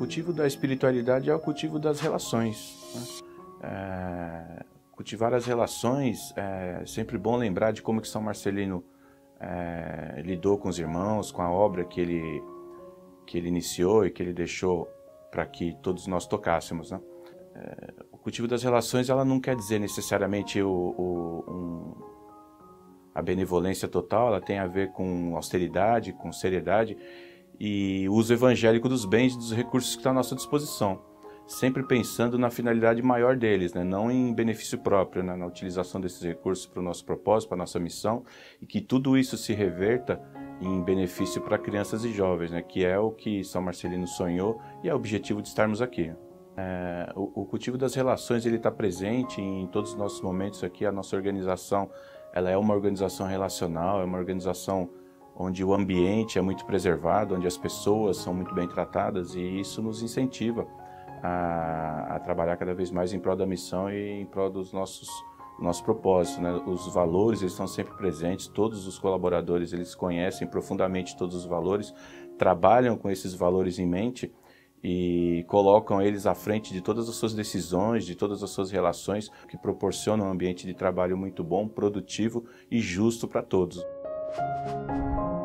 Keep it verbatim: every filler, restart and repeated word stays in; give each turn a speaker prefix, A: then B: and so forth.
A: cultivo da espiritualidade é o cultivo das relações, né? É, cultivar as relações, é sempre bom lembrar de como que São Marcelino é, lidou com os irmãos, com a obra que ele, que ele iniciou e que ele deixou para que todos nós tocássemos, né? É, o cultivo das relações, ela não quer dizer necessariamente o, o, um, a benevolência total, ela tem a ver com austeridade, com seriedade e uso evangélico dos bens e dos recursos que estão à nossa disposição, sempre pensando na finalidade maior deles, né? Não em benefício próprio, né? Na utilização desses recursos para o nosso propósito, para a nossa missão, e que tudo isso se reverta em benefício para crianças e jovens, né? Que é o que São Marcelino sonhou e é o objetivo de estarmos aqui. É, o, o cultivo das relações ele está presente em todos os nossos momentos aqui. A nossa organização ela é uma organização relacional, é uma organização onde o ambiente é muito preservado, onde as pessoas são muito bem tratadas, e isso nos incentiva a, a trabalhar cada vez mais em prol da missão e em prol dos nossos nosso propósito, né? Os valores eles estão sempre presentes, todos os colaboradores eles conhecem profundamente todos os valores, trabalham com esses valores em mente e colocam eles à frente de todas as suas decisões, de todas as suas relações, que proporcionam um ambiente de trabalho muito bom, produtivo e justo para todos.